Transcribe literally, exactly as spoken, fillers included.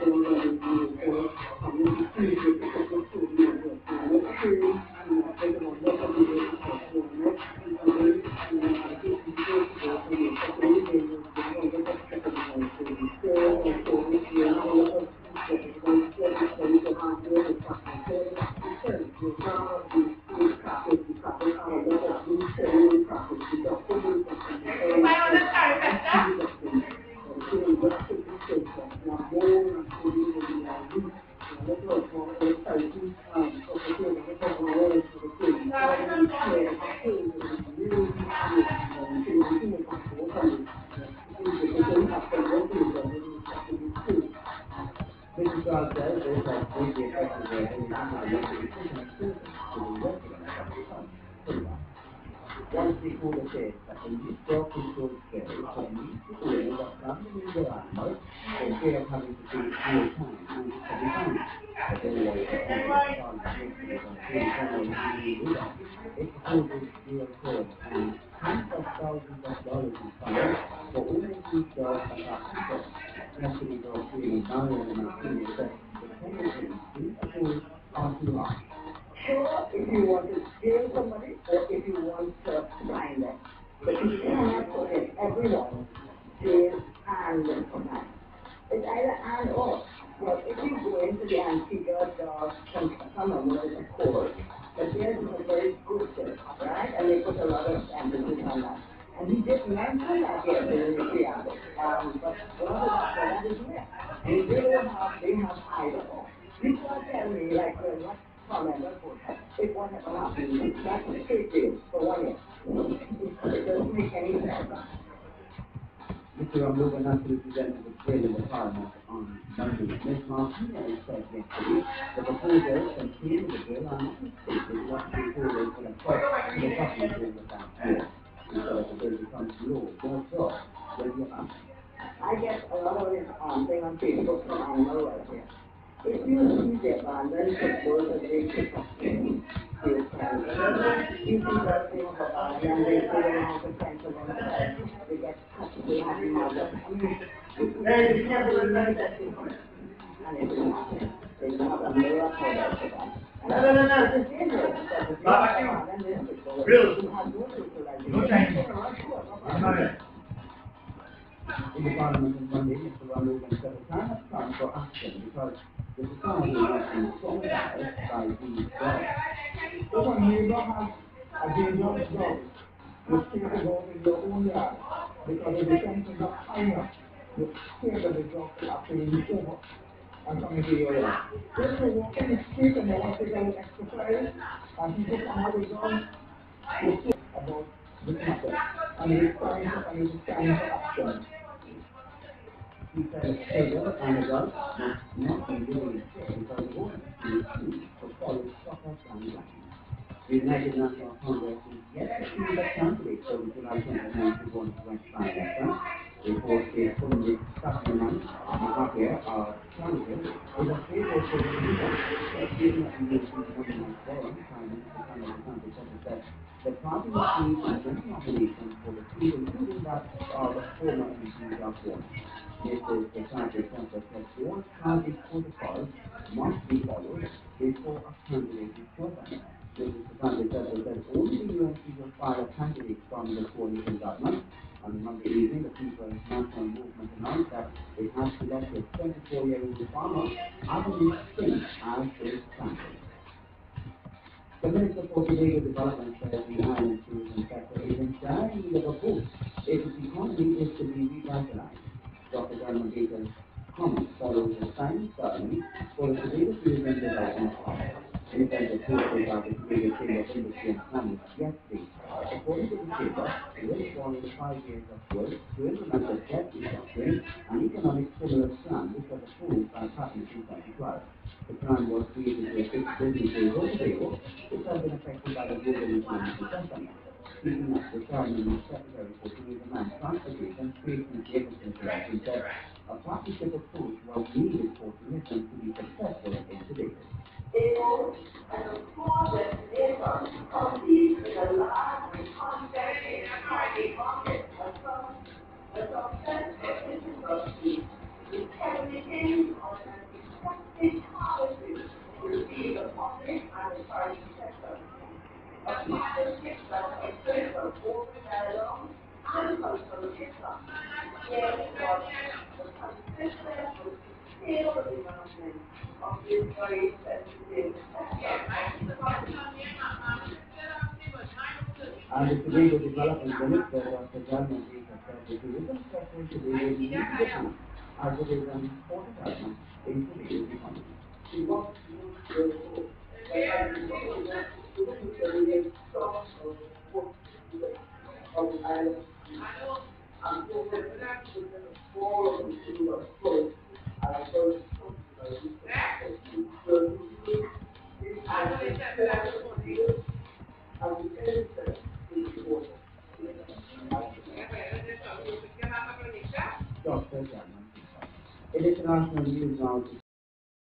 Once they pull the tape, and this dog control scale, so these people end up traveling their animals for fear of having to pay fuel time and every time. But then they are found yesterday on pay someone who do that. It proposes real code and tens of thousands of dollars in fines for owning these dogs that are people. Yesterday, dog training Marion and Martinez said the penalty is too or too high. Sure, if you want to steal somebody or if you want to find them. But you cannot put in everyone steal and command. It's either and or. Well, if you go into the Antigua dog phenomenon, of course, but theirs is a very good thing, right? And they put a lot of emphasis on that. And he did mention that yesterday in the preamble. Um, but a lot of that, well, that is there. And they don't have, they have either or. You can't tell me, like, well, what comment that would have, if what had happened, that's a straight deal for one year. It doesn't make any sense. Mister Ramlogan actually presented the bill in the Parliament on Monday. Miz Martinez said yesterday the proposal contained the bill and not stated what the proposal will affect the government over that year. Instead of the bill becomes law, more so, what do you think? I get a lot of this um, thing on Facebook from animal welfare. If you see the abandoned pit bulls and they pick up things, you can you see that thing of abandoned, they put them out the fence of themselves, they get cut, they have them out of, I mean, it's never really that different. And it will happen. They will have a mirror for that for that. No, no, no, no. It's dangerous because if you have abandoned pit bulls, you have no people like this. No time. In the Parliament on Monday, Mister Ramlogan said the time has come for action because the society has been traumatized by these dogs. If a neighbor has a dangerous dog, you take the dog in your own yard because if the fences are high enough, you fear that the dog will actually be over and come into your yard. If you walk in the street and you want to take a little exercise and people come out with dogs, you think about the matter and it is time for, and it is time for action. He said children and adults must not be living in fear because they won't be free to follow proper guidelines. The United National Congress is yet to choose a candidate for the July twenty-ninth to go on to twenty-five election. Report says Punjab Supplement Mahathir, our candidate, is a favorite for the leader. Speaking at the U S Nomination Forum, Prime Minister Canada Santos said the party received many nominations for the seat, including that of former M P Jack Warner. This is the party center that all party protocols must be followed before a candidate is chosen. Mister Santos said only the U N C will file a candidate from the coalition government. On Monday evening, the People's National Movement announced that it has selected twenty-four-year-old farmer Adam Singh as its candidate. The Minister for Legal Development says the island tourism sector is in dire need of a boost if its economy is to be revitalized. Doctor Garman Baker's comments follow the signing ceremony for the Tobago Tourism Development Fund. In a event hosted by the Tobago Chamber of Industry and Commerce yesterday. According to the Chamber, it will follow five years of work to implement the debt restructuring and economic stimulus plan which was approved by Cabinet in twenty twelve. The plan was created to assist businesses in Tobago which have been affected by the global economic recession. Speaking at the ceremony, Secretary for Tourism and Transportation, Tracy Davidson said a partnership approach was needed for tourism to be successful in Tobago. Able and a small destination compete in a large and competitive market. A successful industry is heavily And if today the development limits that Doctor Jalman is established, it is expected to be able to meet the demand as it is an important element in today's economy. We want to use the of the island and so that all of the people are close are very close to Doctor Jalman. In international news now.